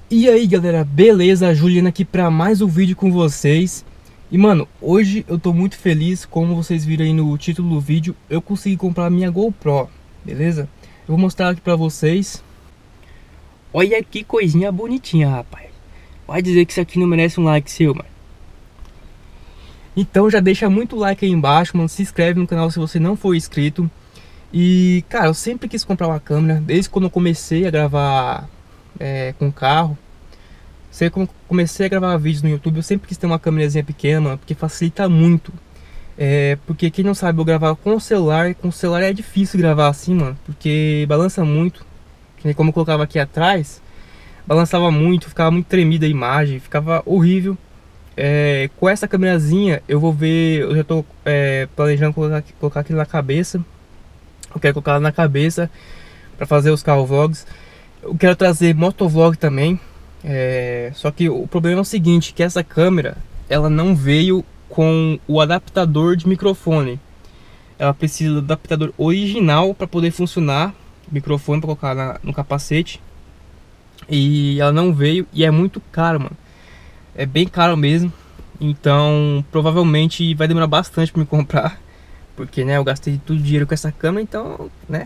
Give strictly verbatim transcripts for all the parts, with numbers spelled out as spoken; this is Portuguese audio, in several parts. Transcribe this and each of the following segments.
E aí galera, beleza? Juliana aqui pra mais um vídeo com vocês. E mano, hoje eu tô muito feliz, como vocês viram aí no título do vídeo, eu consegui comprar a minha GoPro, beleza? Eu vou mostrar aqui pra vocês. Olha que coisinha bonitinha, rapaz. Vai dizer que isso aqui não merece um like seu, mano. Então já deixa muito like aí embaixo, mano. Se inscreve no canal se você não for inscrito. E cara, eu sempre quis comprar uma câmera, desde quando eu comecei a gravar é, com carro. Sei como comecei a gravar vídeos no YouTube, eu sempre quis ter uma câmerazinha pequena, mano, porque facilita muito. É, porque quem não sabe, eu gravava com o celular, com o celular é difícil gravar assim, mano, porque balança muito. Que nem como eu colocava aqui atrás, balançava muito, ficava muito tremida a imagem, ficava horrível. É, com essa câmerazinha eu vou ver, eu já tô é, planejando colocar, colocar aqui na cabeça. Eu quero colocar ela na cabeça para fazer os carro vlogs. Eu quero trazer motovlog também. É, só que o problema é o seguinte, que essa câmera ela não veio com o adaptador de microfone. Ela precisa do adaptador original para poder funcionar o microfone, para colocar na, no capacete. E ela não veio e é muito caro, mano. É bem caro mesmo. Então provavelmente vai demorar bastante para me comprar, porque né, eu gastei todo o dinheiro com essa câmera. Então né,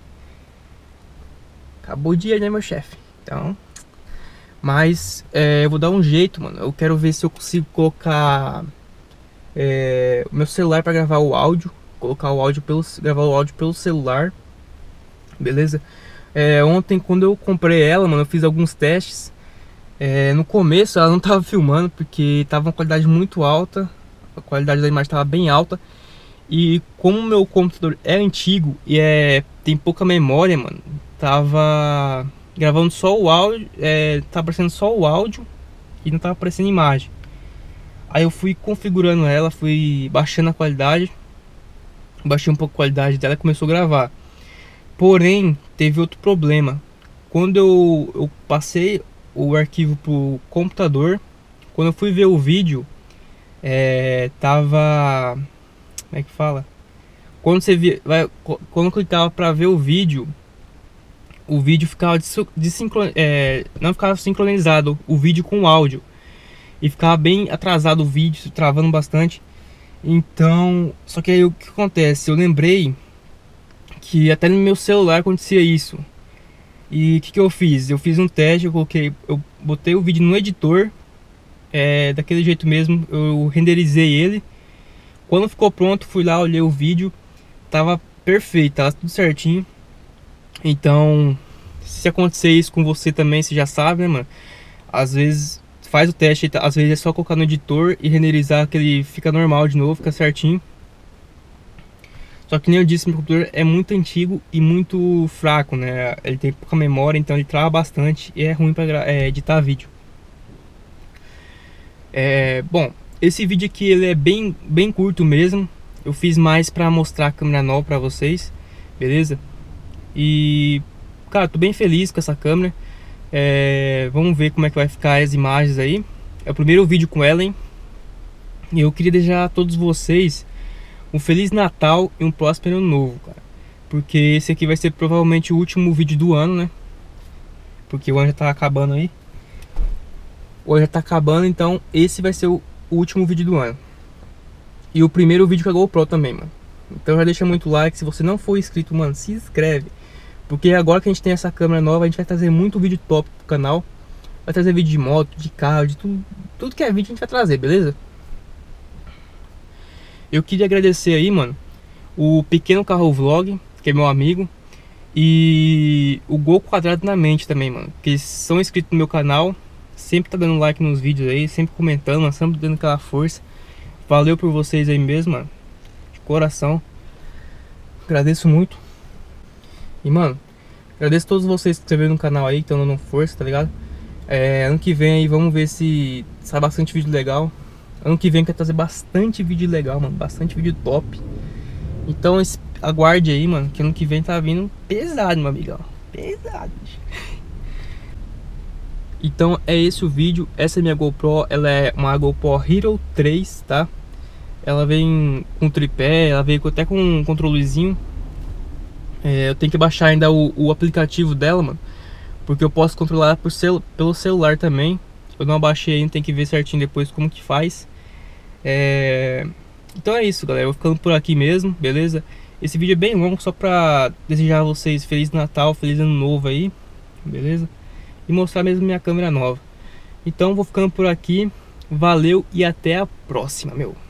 acabou o dinheiro, né, meu chefe. Então Mas é, eu vou dar um jeito, mano. Eu quero ver se eu consigo colocar é, o meu celular para gravar o áudio. Colocar o áudio pelo, gravar o áudio pelo celular. Beleza? É, ontem quando eu comprei ela, mano, eu fiz alguns testes. É, no começo ela não tava filmando porque tava uma qualidade muito alta. A qualidade da imagem tava bem alta. E como o meu computador é antigo e é, tem pouca memória, mano, tava gravando só o áudio, é, tá aparecendo só o áudio e não tava aparecendo imagem. Aí eu fui configurando ela, fui baixando a qualidade, baixei um pouco a qualidade dela e começou a gravar. Porém, teve outro problema. Quando eu, eu passei o arquivo pro computador, quando eu fui ver o vídeo, é, tava... Como é que fala? Quando você via, vai, quando eu clicava pra ver o vídeo, o vídeo ficava desincron... é, não ficava sincronizado o vídeo com o áudio e ficava bem atrasado o vídeo, travando bastante. Então, só que aí o que acontece? Eu lembrei que até no meu celular acontecia isso. E o que, que eu fiz? Eu fiz um teste, eu coloquei, eu botei o vídeo no editor, é, daquele jeito mesmo, eu renderizei ele. Quando ficou pronto, fui lá, olhei o vídeo, tava perfeito, tava tudo certinho. Então, se acontecer isso com você também, você já sabe, né, mano? Às vezes faz o teste, às vezes é só colocar no editor e renderizar que ele fica normal de novo, fica certinho. Só que nem eu disse, meu computador é muito antigo e muito fraco, né? Ele tem pouca memória, então ele trava bastante e é ruim para é, editar vídeo. É, bom, esse vídeo aqui ele é bem, bem curto mesmo. Eu fiz mais para mostrar a câmera nova para vocês, beleza? E, cara, tô bem feliz com essa câmera. é, Vamos ver como é que vai ficar as imagens aí. É o primeiro vídeo com ela, hein? E eu queria desejar a todos vocês um Feliz Natal e um próspero Ano Novo, cara. Porque esse aqui vai ser provavelmente o último vídeo do ano, né? Porque o ano já tá acabando aí. O ano já tá acabando, então esse vai ser o último vídeo do ano. E o primeiro vídeo com a GoPro também, mano. Então já deixa muito like. Se você não for inscrito, mano, se inscreve. Porque agora que a gente tem essa câmera nova, a gente vai trazer muito vídeo top pro canal. Vai trazer vídeo de moto, de carro, de tudo. Tudo que é vídeo a gente vai trazer, beleza? Eu queria agradecer aí, mano, o Pequeno Carro Vlog, que é meu amigo. E o Gol Quadrado na Mente também, mano. Que são inscritos no meu canal. Sempre tá dando like nos vídeos aí, sempre comentando, mano, sempre dando aquela força. Valeu por vocês aí mesmo, mano. De coração. Agradeço muito. E, mano, agradeço a todos vocês que se inscreveram no canal aí, que estão dando força, tá ligado? É, ano que vem aí, vamos ver se sai bastante vídeo legal. Ano que vem eu quero trazer bastante vídeo legal, mano. Bastante vídeo top. Então, aguarde aí, mano, que ano que vem tá vindo pesado, meu amigão. Pesado. Então, é esse o vídeo. Essa é minha GoPro. Ela é uma GoPro Hero três, tá? Ela vem com tripé, ela veio até com um controlezinho. É, eu tenho que baixar ainda o, o aplicativo dela, mano, porque eu posso controlar por cel pelo celular também. Eu não abaixei ainda, tem que ver certinho depois como que faz. É... Então é isso, galera, eu vou ficando por aqui mesmo, beleza? Esse vídeo é bem longo, só pra desejar a vocês Feliz Natal, Feliz Ano Novo aí, beleza? E mostrar mesmo minha câmera nova. Então vou ficando por aqui, valeu e até a próxima, meu.